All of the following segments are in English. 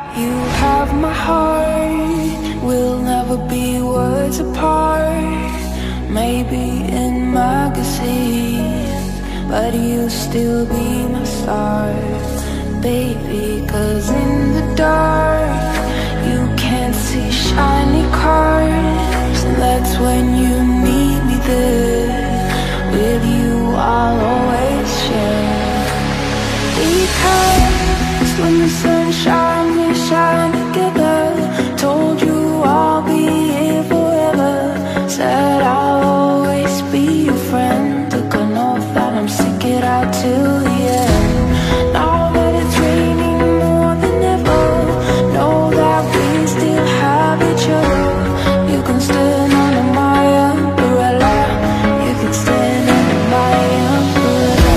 You have my heart, we'll never be worlds apart. Maybe in magazines, but you'll still be my star, baby. 'Cause in the dark, you can't see shiny cars, and that's when you need me there. With you I'll always share. Because when the sun shines, we shine together. Told you I'll be here forever. Said I'll always be your friend. Took an oath that I'm stick it out till the end. Now that it's raining more than ever, know that we still have each other. You can stand under my umbrella. You can stand under my umbrella.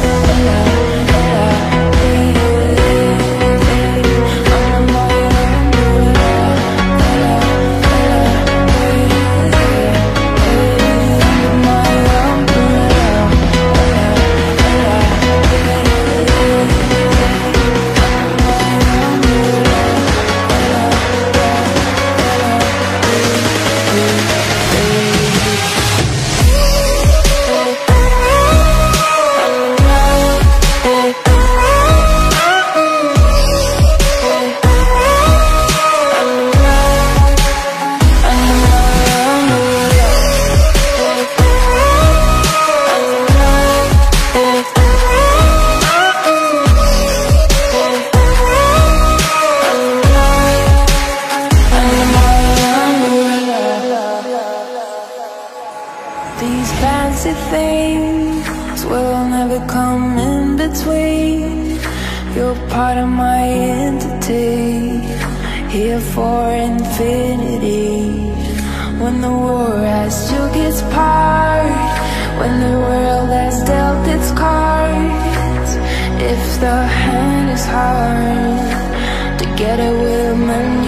These fancy things will never come in between. You're part of my entity, here for infinity. When the war has took its part, when the world has dealt its cards, if the hand is hard, together we'll maneuver.